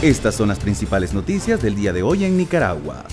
Estas son las principales noticias del día de hoy en Nicaragua.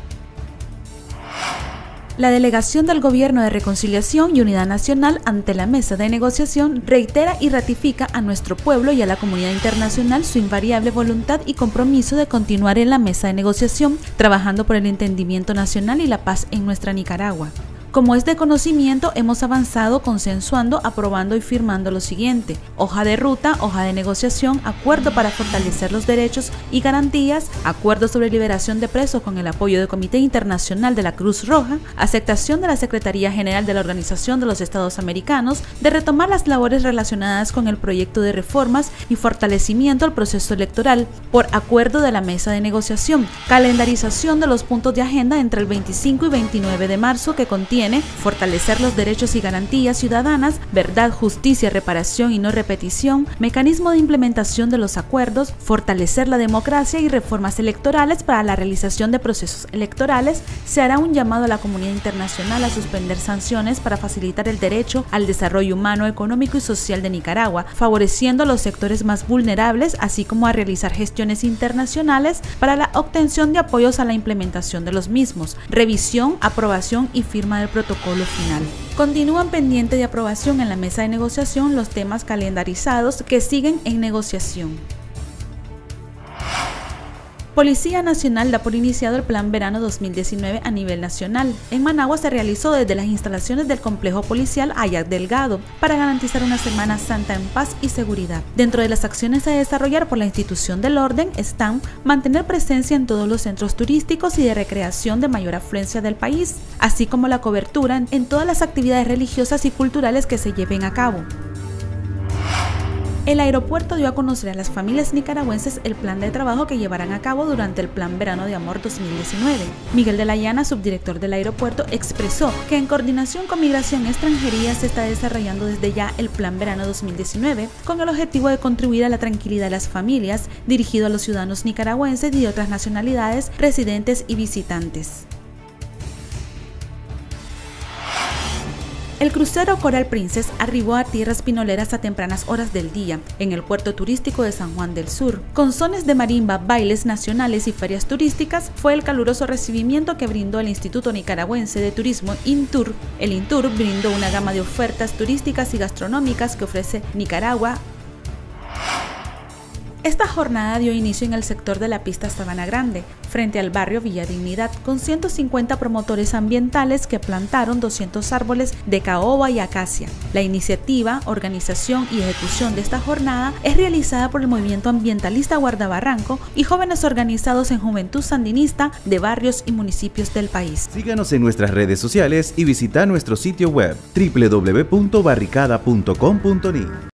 La Delegación del Gobierno de Reconciliación y Unidad Nacional ante la mesa de negociación reitera y ratifica a nuestro pueblo y a la comunidad internacional su invariable voluntad y compromiso de continuar en la mesa de negociación, trabajando por el entendimiento nacional y la paz en nuestra Nicaragua. Como es de conocimiento, hemos avanzado consensuando, aprobando y firmando lo siguiente: hoja de ruta, hoja de negociación, acuerdo para fortalecer los derechos y garantías, acuerdo sobre liberación de presos con el apoyo del Comité Internacional de la Cruz Roja, aceptación de la Secretaría General de la Organización de los Estados Americanos de retomar las labores relacionadas con el proyecto de reformas y fortalecimiento al proceso electoral por acuerdo de la mesa de negociación, calendarización de los puntos de agenda entre el 25 y 29 de marzo que contiene fortalecer los derechos y garantías ciudadanas, verdad, justicia, reparación y no repetición, mecanismo de implementación de los acuerdos, fortalecer la democracia y reformas electorales para la realización de procesos electorales. Se hará un llamado a la comunidad internacional a suspender sanciones para facilitar el derecho al desarrollo humano, económico y social de Nicaragua, favoreciendo a los sectores más vulnerables, así como a realizar gestiones internacionales para la obtención de apoyos a la implementación de los mismos, revisión, aprobación y firma del protocolo final. Continúan pendiente de aprobación en la mesa de negociación los temas calendarizados que siguen en negociación. Policía Nacional da por iniciado el Plan Verano 2019 a nivel nacional. En Managua se realizó desde las instalaciones del complejo policial Ayac Delgado para garantizar una Semana Santa en paz y seguridad. Dentro de las acciones a desarrollar por la institución del orden están mantener presencia en todos los centros turísticos y de recreación de mayor afluencia del país, así como la cobertura en todas las actividades religiosas y culturales que se lleven a cabo. El aeropuerto dio a conocer a las familias nicaragüenses el plan de trabajo que llevarán a cabo durante el Plan Verano de Amor 2019. Miguel de la Llana, subdirector del aeropuerto, expresó que en coordinación con Migración y Extranjería se está desarrollando desde ya el Plan Verano 2019 con el objetivo de contribuir a la tranquilidad de las familias, dirigido a los ciudadanos nicaragüenses y de otras nacionalidades, residentes y visitantes. El crucero Coral Princess arribó a tierras pinoleras a tempranas horas del día, en el puerto turístico de San Juan del Sur. Con sones de marimba, bailes nacionales y ferias turísticas, fue el caluroso recibimiento que brindó el Instituto Nicaragüense de Turismo INTUR. El INTUR brindó una gama de ofertas turísticas y gastronómicas que ofrece Nicaragua. Esta jornada dio inicio en el sector de la pista Sabana Grande, frente al barrio Villa Dignidad, con 150 promotores ambientales que plantaron 200 árboles de caoba y acacia. La iniciativa, organización y ejecución de esta jornada es realizada por el movimiento ambientalista Guardabarranco y jóvenes organizados en Juventud Sandinista de barrios y municipios del país. Síganos en nuestras redes sociales y visita nuestro sitio web www.barricada.com.ni.